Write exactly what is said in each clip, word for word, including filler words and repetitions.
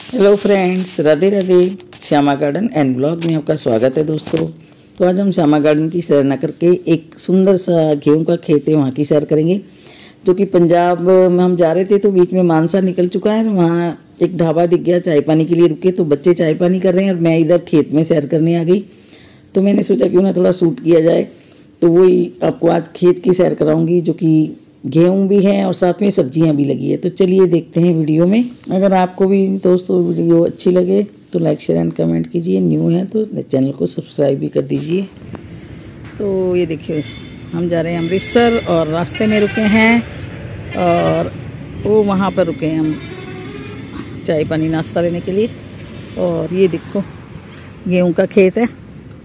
Hello friends, Radhe Radhe. Shyama garden and blog में आपका स्वागत है दोस्तों। तो आज हम श्यामा गार्डन की सैर न करके एक सुंदर सा गेहूं का खेत है वहाँ की सैर करेंगे, जो कि पंजाब में हम जा रहे थे तो बीच में मानसा निकल चुका है। वहाँ एक ढाबा दिख गया, चाय पानी के लिए रुके तो बच्चे चाय पानी कर रहे हैं और मैं इधर खेत में सैर करने आ गई। तो मैंने सोचा क्यों ना थोड़ा शूट किया जाए, तो वही आपको आज खेत की सैर कराऊंगी, जो कि गेहूं भी है और साथ में सब्जियां भी लगी है। तो चलिए देखते हैं वीडियो में। अगर आपको भी दोस्तों वीडियो अच्छी लगे तो लाइक शेयर एंड कमेंट कीजिए, न्यू है तो चैनल को सब्सक्राइब भी कर दीजिए। तो ये देखिए हम जा रहे हैं अमृतसर और रास्ते में रुके हैं और वो वहाँ पर रुके हैं हम चाय पानी नाश्ता लेने के लिए। और ये देखो गेहूं का खेत है,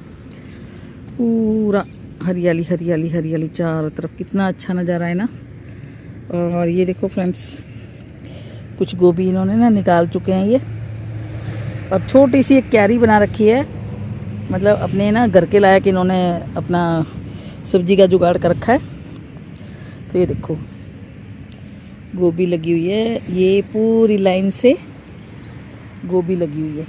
पूरा हरियाली हरियाली हरियाली चारों तरफ, कितना अच्छा नज़ारा है ना। और ये देखो फ्रेंड्स, कुछ गोभी इन्होंने ना निकाल चुके हैं ये, और छोटी सी एक क्यारी बना रखी है, मतलब अपने ना घर के लायक इन्होंने अपना सब्जी का जुगाड़ कर रखा है। तो ये देखो गोभी लगी हुई है, ये पूरी लाइन से गोभी लगी हुई है।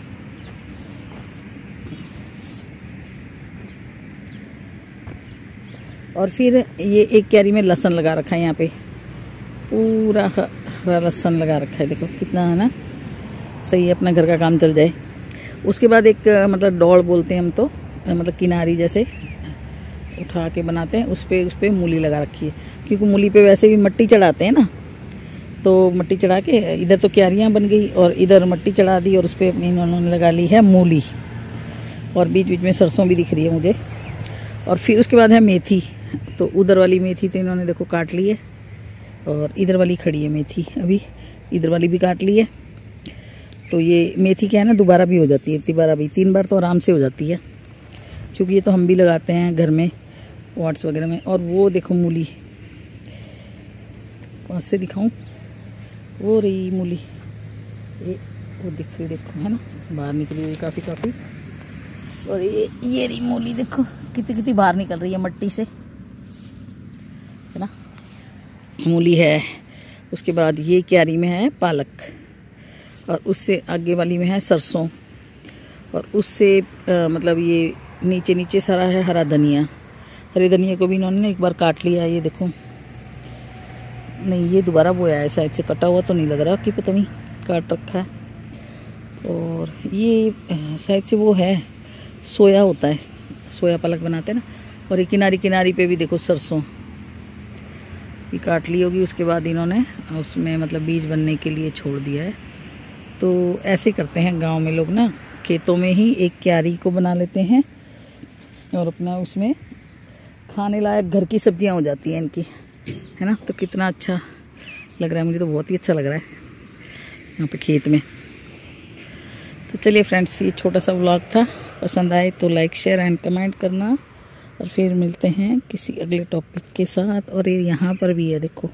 और फिर ये एक क्यारी में लहसुन लगा रखा है, यहाँ पे पूरा हरा लहसुन लगा रखा है। देखो कितना है ना, सही है, अपना घर का काम चल जाए। उसके बाद एक मतलब डोड़ बोलते हैं हम तो, मतलब किनारी जैसे उठा के बनाते हैं, उस पर उस पर मूली लगा रखी है, क्योंकि मूली पे वैसे भी मिट्टी चढ़ाते हैं ना। तो मिट्टी चढ़ा के इधर तो क्यारियाँ बन गई और इधर मिट्टी चढ़ा दी और उस पर अपनी इन्होंने लगा ली है मूली, और बीच बीच में सरसों भी दिख रही है मुझे। और फिर उसके बाद है मेथी, तो उधर वाली मेथी तो इन्होंने देखो काट ली है, और इधर वाली खड़ी है मेथी, अभी इधर वाली भी काट ली है। तो ये मेथी क्या है ना, दोबारा भी हो जाती है, तिबारा भी, तीन बार तो आराम से हो जाती है, क्योंकि ये तो हम भी लगाते हैं घर में वाट्स वगैरह में। और वो देखो मूली, पास से दिखाऊं, वो रही मूली, ये वो दिख रही देखो, है ना, बाहर निकली हुई काफ़ी काफ़ी। और ये ये रही मूली, देखो कितनी कितनी बाहर निकल रही है मट्टी से, है ना, मूली है। उसके बाद ये क्यारी में है पालक, और उससे आगे वाली में है सरसों, और उससे आ, मतलब ये नीचे नीचे सारा है हरा धनिया। हरे धनिया को भी इन्होंने एक बार काट लिया, ये देखो, नहीं ये दोबारा बोया है शायद से, कटा हुआ तो नहीं लग रहा कि पता नहीं काट रखा है। और ये शायद से वो है सोया होता है, सोया पालक बनाते हैं ना। और ये किनारी किनारी पे भी देखो सरसों ये काट ली होगी, उसके बाद इन्होंने उसमें मतलब बीज बनने के लिए छोड़ दिया है। तो ऐसे करते हैं गांव में लोग ना, खेतों में ही एक क्यारी को बना लेते हैं और अपना उसमें खाने लायक घर की सब्जियां हो जाती हैं इनकी, है ना। तो कितना अच्छा लग रहा है, मुझे तो बहुत ही अच्छा लग रहा है यहाँ पे खेत में। तो चलिए फ्रेंड्स, ये छोटा सा व्लॉग था, पसंद आए तो लाइक शेयर एंड कमेंट करना, और फिर मिलते हैं किसी अगले टॉपिक के साथ। और ये यहाँ पर भी है देखो,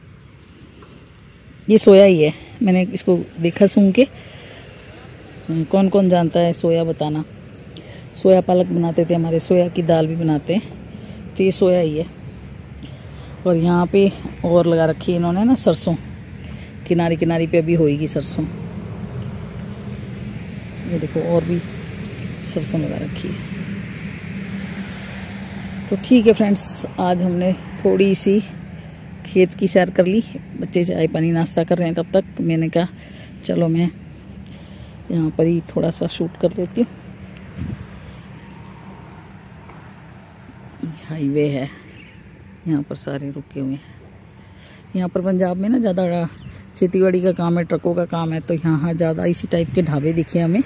ये सोया ही है, मैंने इसको देखा सूंघ के। कौन कौन जानता है सोया बताना, सोया पालक बनाते थे हमारे, सोया की दाल भी बनाते हैं, तो ये सोया ही है। और यहाँ पे और लगा रखी है इन्होंने ना सरसों, किनारी किनारी पे अभी होएगी सरसों, ये देखो और भी सरसों लगा रखी है। तो ठीक है फ्रेंड्स, आज हमने थोड़ी सी खेत की सैर कर ली, बच्चे चाय पानी नाश्ता कर रहे हैं, तब तक मैंने कहा चलो मैं यहाँ पर ही थोड़ा सा शूट कर लेती हूँ। हाईवे है, यहाँ पर सारे रुके हुए हैं। यहाँ पर पंजाब में ना ज़्यादा खेतीबाड़ी का काम है, ट्रकों का काम है, तो यहाँ ज़्यादा इसी टाइप के ढाबे दिखे हमें।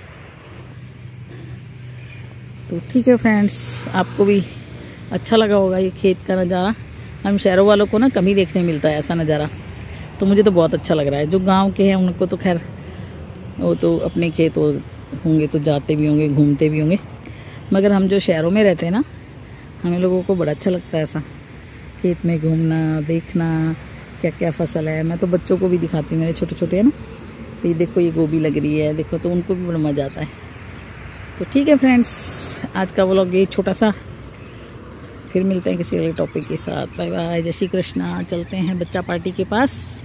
तो ठीक है फ्रेंड्स, आपको भी अच्छा लगा होगा ये खेत का नज़ारा। हम शहरों वालों को ना कभी देखने मिलता है ऐसा नज़ारा, तो मुझे तो बहुत अच्छा लग रहा है। जो गांव के हैं उनको तो खैर वो तो अपने खेत होंगे तो जाते भी होंगे, घूमते भी होंगे, मगर हम जो शहरों में रहते हैं ना, हमें लोगों को बड़ा अच्छा लगता है ऐसा खेत में घूमना, देखना क्या क्या फसल है। मैं तो बच्चों को भी दिखाती हूँ, मेरे छोटे छोटे है ना, तो ये देखो ये गोभी लग रही है, देखो, तो उनको भी बड़ा मज़ा आता है। तो ठीक है फ्रेंड्स, आज का व्लॉग ये छोटा सा, फिर मिलते हैं किसी अगले टॉपिक के साथ। बाय बाय, जय श्री कृष्णा। चलते हैं बच्चा पार्टी के पास।